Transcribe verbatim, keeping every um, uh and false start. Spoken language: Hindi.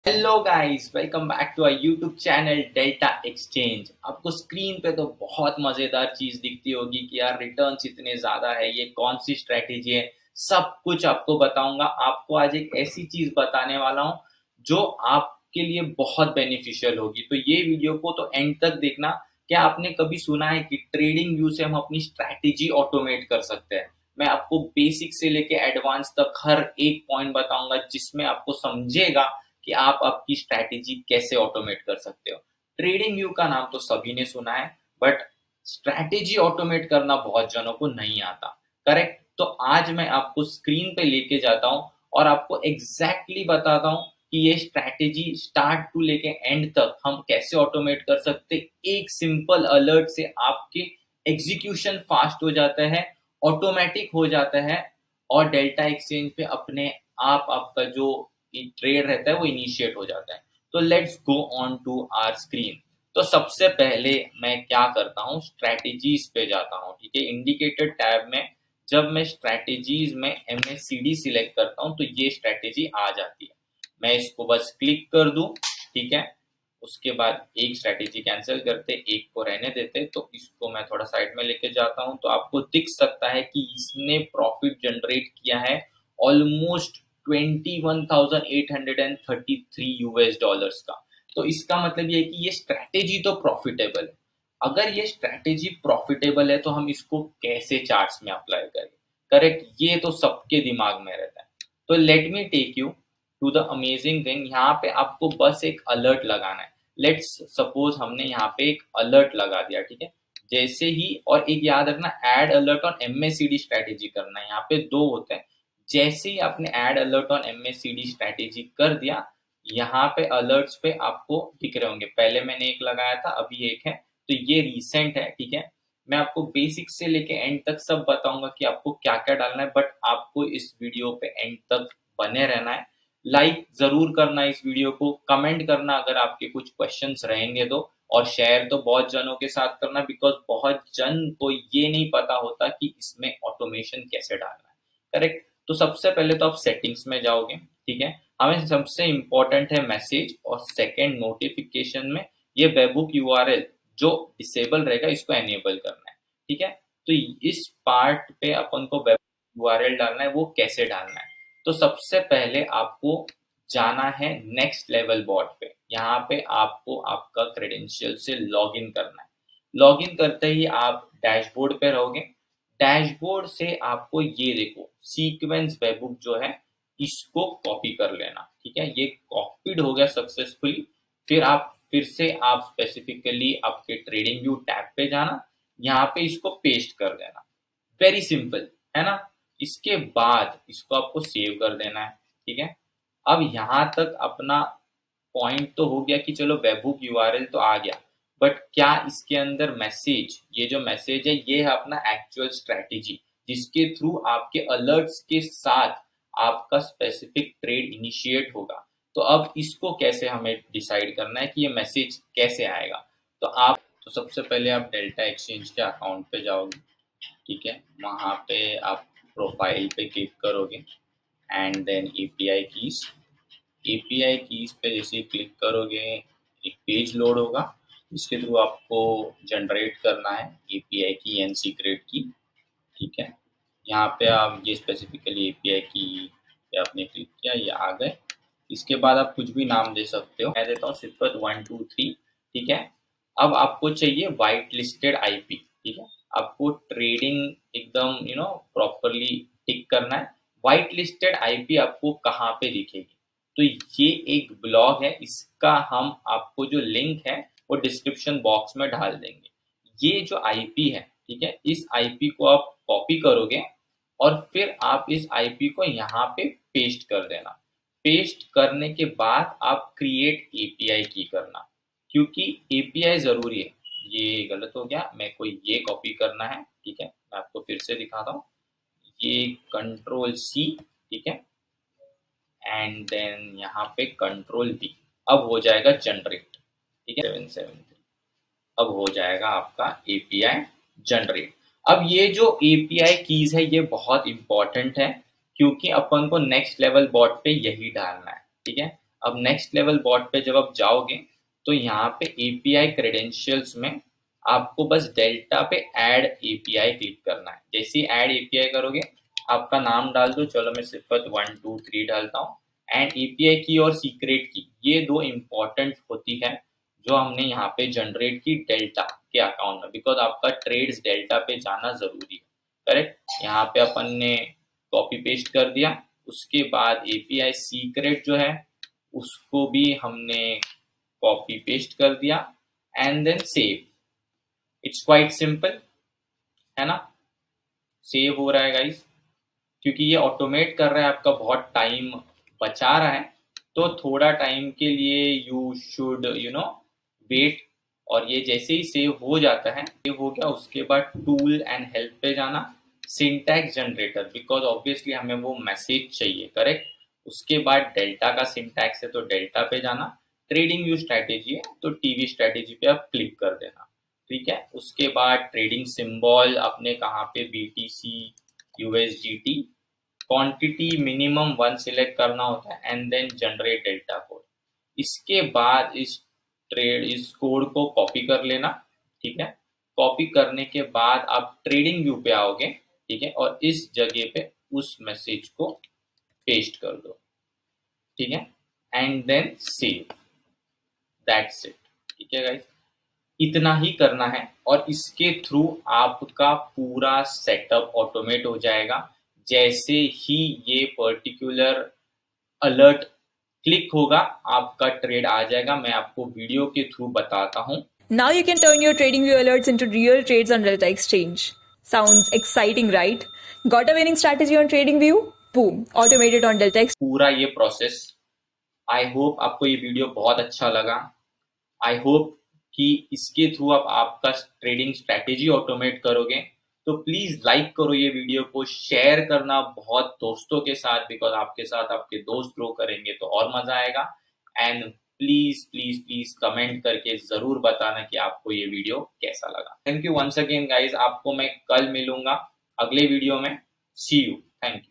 Hello guys, welcome back to our YouTube channel delta exchange. आपको स्क्रीन पे तो बहुत मजेदार चीज दिखती होगी कि यार रिटर्न्स इतने ज्यादा है, ये कौन सी स्ट्रेटेजी है, सब कुछ आपको बताऊंगा। आपको आज एक ऐसी चीज बताने वाला हूं जो आपके लिए बहुत बेनिफिशियल होगी, तो ये वीडियो को तो एंड तक देखना। क्या आपने कभी सुना है कि ट्रेडिंग व्यू से हम अपनी स्ट्रैटेजी ऑटोमेट कर सकते हैं? मैं आपको बेसिक से लेके एडवांस तक हर एक पॉइंट बताऊंगा जिसमें आपको समझेगा कि आप आपकी स्ट्रैटेजी कैसे ऑटोमेट कर सकते हो। ट्रेडिंग व्यू का नाम तो सभी ने सुना है, बट स्ट्रैटेजी ऑटोमेट करना बहुत जनों को नहीं आता। करेक्ट? तो आज मैं आपको स्क्रीन पे लेके जाता हूं और आपको एग्जैक्टली exactly बताता हूं कि ये स्ट्रैटेजी स्टार्ट टू लेके एंड तक हम कैसे ऑटोमेट कर सकते। एक सिंपल अलर्ट से आपके एग्जीक्यूशन फास्ट हो जाता है, ऑटोमेटिक हो जाता है, और डेल्टा एक्सचेंज पे अपने आप आपका जो ट्रेड रहता है वो इनिशिएट हो जाता है। तो let's go on to our screen. तो सबसे पहले मैं क्या करता हूँ, स्ट्रैटेजीज पे जाता हूँ। ठीक है, इंडिकेटर टैब में जब मैं स्ट्रैटेजीज में एमएससीडी सिलेक्ट करता हूँ तो ये स्ट्रैटेजी आ जाती है। मैं इसको बस क्लिक कर दूं। ठीक है, उसके बाद एक स्ट्रैटेजी कैंसिल करते, एक को रहने देते। तो इसको मैं थोड़ा साइड में लेके जाता हूं, तो आपको दिख सकता है कि इसने प्रॉफिट जनरेट किया है almost twenty one thousand eight hundred thirty three US dollars का। तो इसका मतलब ये है कि ये स्ट्रैटेजी तो प्रॉफिटेबल है। अगर ये स्ट्रैटेजी प्रॉफिटेबल है तो हम इसको कैसे चार्ट्स में अप्लाई करें? करेक्ट, ये तो सबके दिमाग में रहता है। तो let me take you to the amazing thing. यहाँ पे आपको बस एक अलर्ट लगाना है। लेट्स सपोज हमने यहाँ पे एक अलर्ट लगा दिया। ठीक है, जैसे ही, और एक याद रखना, add alert on MSCD strategy करना है। यहाँ पे दो होते हैं। जैसे ही आपने add alert on MSCD strategy कर दिया, यहाँ पे अलर्ट्स पे आपको दिख रहे होंगे। पहले मैंने एक लगाया था, अभी एक है, तो ये रिसेंट है। ठीक है, मैं आपको बेसिक से लेके एंड तक सब बताऊंगा कि आपको क्या क्या डालना है, बट आपको इस वीडियो पे एंड तक बने रहना है। लाइक जरूर करना इस वीडियो को, कमेंट करना अगर आपके कुछ क्वेश्चंस रहेंगे तो, और शेयर तो बहुत जनों के साथ करना, बिकॉज बहुत जन को ये नहीं पता होता कि इसमें ऑटोमेशन कैसे डालना है। करेक्ट? तो सबसे पहले तो आप सेटिंग्स में जाओगे। ठीक है, हमें सबसे इंपॉर्टेंट है मैसेज, और सेकंड नोटिफिकेशन में ये वेबबुक यूआरएल जो डिसेबल रहेगा इसको एनेबल करना है। ठीक है, तो इस पार्ट पे अपन को वेब यूआरएल डालना है। वो कैसे डालना है? तो सबसे पहले आपको जाना है नेक्स्ट लेवल बॉट पे। यहाँ पे आपको आपका क्रेडेंशियल से लॉगिन करना है। लॉगिन करते ही आप डैशबोर्ड पे रहोगे। डैशबोर्ड से आपको ये देखो सीक्वेंस वेबबुक जो है इसको कॉपी कर लेना। ठीक है, ये कॉपीड हो गया सक्सेसफुली। फिर आप फिर से आप स्पेसिफिकली आपके ट्रेडिंग व्यू टैब पे जाना, यहाँ पे इसको पेस्ट कर देना। वेरी सिंपल है ना? इसके बाद इसको आपको सेव कर देना है। ठीक है, अब यहाँ तक अपना पॉइंट तो हो गया कि चलो वेबबुक यूआरएल तो आ गया, बट क्या इसके अंदर मैसेज, ये जो मैसेज है ये है अपना एक्चुअल स्ट्रैटेजी, जिसके थ्रू आपके अलर्ट्स के साथ आपका स्पेसिफिक ट्रेड इनिशिएट होगा। तो अब इसको कैसे हमें डिसाइड करना है कि ये मैसेज कैसे आएगा? तो आप तो सबसे पहले आप डेल्टा एक्सचेंज के अकाउंट पे जाओगे। ठीक है, वहाँ पे आप प्रोफाइल पे क्लिक करोगे and then API keys. API keys पे जैसे क्लिक करोगे एक पेज लोड होगा, जिसके थ्रू आपको जनरेट करना है एपीआई की एंड सीक्रेट की। ठीक है, यहाँ पे आप ये स्पेसिफिकली एपीआई की पे आपने क्लिक किया, ये आ गए। इसके बाद आप कुछ भी नाम दे सकते हो, मैं देता हूँ सिफत वन टू थ्री। ठीक है, अब आपको चाहिए वाइट लिस्टेड आईपी। ठीक है, आपको ट्रेडिंग एकदम यू नो प्रॉपरली टिक करना है। वाइट लिस्टेड आईपी आपको कहाँ पे दिखेगी? तो ये एक ब्लॉग है, इसका हम आपको जो लिंक है वो डिस्क्रिप्शन बॉक्स में डाल देंगे। ये जो आईपी है, ठीक है, इस आईपी को आप कॉपी करोगे और फिर आप इस आईपी को यहाँ पे पेस्ट कर देना। पेस्ट करने के बाद आप क्रिएट एपीआई की करना, क्योंकि एपीआई जरूरी है। ये गलत हो गया, मेरे को ये कॉपी करना है। ठीक है, मैं आपको फिर से दिखाता हूँ, ये कंट्रोल सी। ठीक है, एंड देन यहाँ पे कंट्रोल वी। अब हो जाएगा जनरेट। ठीक है, सेवन सेवन थ्री अब हो जाएगा आपका एपीआई जनरेट। अब ये जो एपीआई कीज है ये बहुत इंपॉर्टेंट है, क्योंकि अपन को नेक्स्ट लेवल बॉट पे यही डालना है। ठीक है, अब नेक्स्ट लेवल बॉट पे जब आप जाओगे तो यहाँ पे एपीआई क्रेडेंशियल्स में आपको बस डेल्टा पे ऐड एपीआई क्लिक करना है। जैसे ही ऐड एपीआई करोगे आपका नाम डाल दो, चलो मैं सिफत वन टू थ्री डालता हूँ, एंड एपीआई की और सीक्रेट की, ये दो इंपॉर्टेंट होती है जो हमने यहाँ पे जनरेट की डेल्टा के अकाउंट में, बिकॉज आपका ट्रेड्स डेल्टा पे जाना जरूरी है, करेक्ट। यहाँ पे अपन ने कॉपी पेस्ट कर दिया, उसके बाद एपीआई सीक्रेट जो है उसको भी हमने कॉपी पेस्ट कर दिया and then save. It's quite simple है ना, सेव हो रहा है गाइस, क्योंकि ये ऑटोमेट कर रहा है, आपका बहुत टाइम बचा रहा है, तो थोड़ा टाइम के लिए you should you know wait. और ये जैसे ही सेव हो जाता है, सेव हो गया, उसके बाद टूल एंड हेल्प पे जाना, सिंटैक्स जनरेटर, बिकॉज ऑब्वियसली हमें वो मैसेज चाहिए, करेक्ट। उसके बाद डेल्टा का सिंटैक्स है तो डेल्टा पे जाना, ट्रेडिंग व्यू स्ट्रैटेजी है तो टीवी स्ट्रैटेजी पे आप क्लिक कर देना, ठीक है। उसके बाद ट्रेडिंग सिंबल अपने कहाँ पे, BTC USGT, quantity minimum one select करना होता है and then generate delta code. इसके बाद इस ट्रेड इस कोड को कॉपी कर लेना, ठीक है। कॉपी करने के बाद आप ट्रेडिंग व्यू पे आओगे, ठीक है, और इस जगह पे उस मैसेज को पेस्ट कर दो, ठीक है, and then save, that's it, ठीक है गाइस। इतना ही करना है और इसके थ्रू आपका पूरा सेटअप ऑटोमेट हो जाएगा। जैसे ही ये पर्टिकुलर अलर्ट क्लिक होगा आपका ट्रेड आ जाएगा, मैं आपको वीडियो के थ्रू बताता हूँ। Now you can turn your trading view alerts into real trades on Delta Exchange. Sounds exciting, right? Got a winning strategy on trading view? Boom, automated on Delta Exchange. पूरा ये प्रोसेस, आई होप आपको ये वीडियो बहुत अच्छा लगा। आई होप कि इसके थ्रू आप आपका ट्रेडिंग स्ट्रैटेजी ऑटोमेट करोगे, तो प्लीज लाइक करो ये वीडियो को, शेयर करना बहुत दोस्तों के साथ, बिकॉज आपके साथ आपके दोस्त ग्रो करेंगे तो और मजा आएगा। And please please please comment करके जरूर बताना कि आपको ये वीडियो कैसा लगा। Thank you once again guys, आपको मैं कल मिलूंगा अगले वीडियो में। See you, thank you.